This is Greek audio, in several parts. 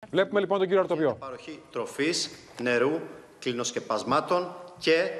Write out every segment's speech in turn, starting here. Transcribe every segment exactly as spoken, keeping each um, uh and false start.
Βλέπουμε λοιπόν τον κύριο Αρτοπιό. Παροχή τροφής, νερού, κλινοσκεπασμάτων και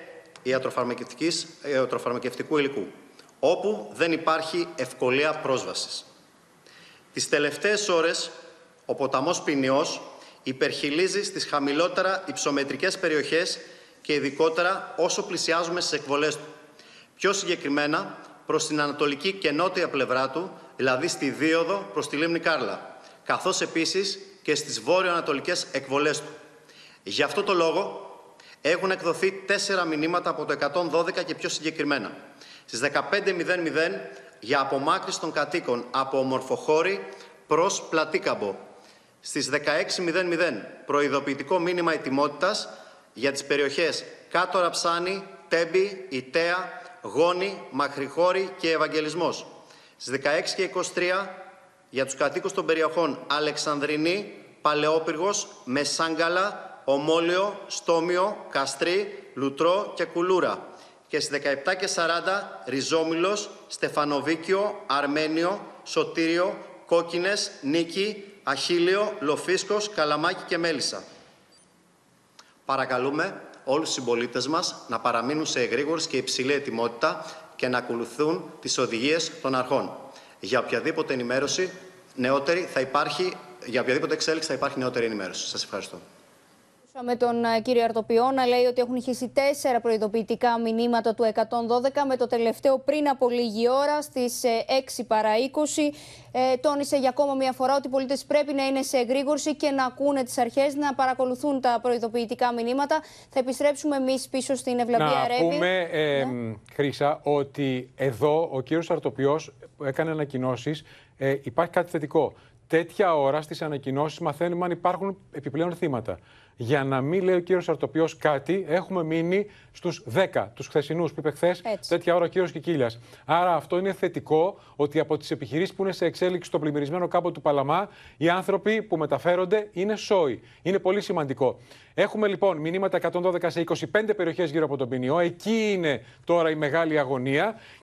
ιατροφαρμακευτικού υλικού, όπου δεν υπάρχει ευκολία πρόσβασης. Τις τελευταίες ώρες, ο ποταμός Ποινιός υπερχειλίζει στις χαμηλότερα υψομετρικές περιοχές και ειδικότερα όσο πλησιάζουμε στις εκβολές του. Πιο συγκεκριμένα, προς την ανατολική και νότια πλευρά του, δηλαδή στη δίωδο προς τη λίμνη Κάρλα, καθώς επίσης και στις βόρειο-ανατολικές εκβολές του. Γι' αυτό το λόγο έχουν εκδοθεί τέσσερα μηνύματα από το εκατόν δώδεκα και πιο συγκεκριμένα. Στις δεκαπέντε μηδέν μηδέν για απομάκρυνση των κατοίκων από Ομορφοχώρη προς Πλατίκαμπο. Στις δεκαέξι μηδέν μηδέν προειδοποιητικό μήνυμα ετοιμότητας για τις περιοχές Κάτω Ραψάνη, Τέμπη, Ιταία, Γόνη, Μαχρηχώρη και Ευαγγελισμός. Στις δεκαέξι και είκοσι τρία για τους κατοίκους των περιοχών Αλεξανδρινή, Παλαιόπυργος, Μεσάγκαλα, Ομόλιο, Στόμιο, Καστρί, Λουτρό και Κουλούρα. Και στις δεκαεπτά και σαράντα Ριζόμυλος, Στεφανοβίκιο, Αρμένιο, Σωτήριο, Κόκκινες, Νίκη, Αχίλιο, Λοφίσκος, Καλαμάκι και Μέλισσα. Παρακαλούμε όλους τους συμπολίτες μας να παραμείνουν σε εγρήγορη και υψηλή ετοιμότητα και να ακολουθούν τις οδηγίες των αρχών. Για οποιαδήποτε ενημέρωση νεότερη θα υπάρχει, για οποιαδήποτε εξέλιξη θα υπάρχει νεότερη ενημέρωση. Σας ευχαριστώ. Με τον κύριο Αρτοπιό να λέει ότι έχουν ηχήσει τέσσερα προειδοποιητικά μηνύματα του εκατόν δώδεκα, με το τελευταίο πριν από λίγη ώρα στις έξι παρά είκοσι. Ε, τόνισε για ακόμα μια φορά ότι οι πολίτες πρέπει να είναι σε εγρήγορση και να ακούνε τις αρχές, να παρακολουθούν τα προειδοποιητικά μηνύματα. Θα επιστρέψουμε εμείς πίσω στην Ευλαβία Ρέβη. Να πούμε, ε, ναι. Χρύσα, ότι εδώ ο κύριος Αρτοπιός έκανε ανακοινώσεις. Ε, υπάρχει κάτι θετικό. Τέτοια ώρα στις ανακοινώσεις μαθαίνουμε αν υπάρχουν επιπλέον θύματα. Για να μην λέει ο κύριος Αρτοπιός κάτι, έχουμε μείνει στους δέκα, τους χθεσινούς που είπε χθες, τέτοια ώρα ο κύριος Κικίλιας. Άρα αυτό είναι θετικό, ότι από τις επιχειρήσεις που είναι σε εξέλιξη στο πλημμυρισμένο κάμπο του Παλαμά, οι άνθρωποι που μεταφέρονται είναι σόοι. Είναι πολύ σημαντικό. Έχουμε λοιπόν μηνύματα εκατόν δώδεκα σε είκοσι πέντε περιοχές γύρω από τον Ποινιό. Εκεί είναι τώρα η μεγάλη αγωνία.